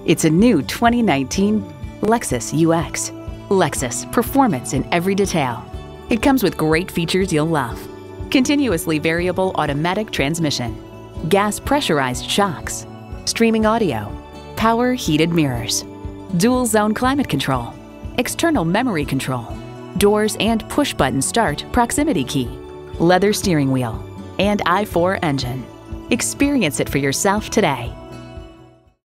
It's a new 2019 Lexus UX. Lexus, performance in every detail. It comes with great features you'll love. Continuously variable automatic transmission, gas pressurized shocks, streaming audio, power heated mirrors, dual zone climate control, external memory control, doors and push button start proximity key, leather steering wheel, and i4 engine. Experience it for yourself today.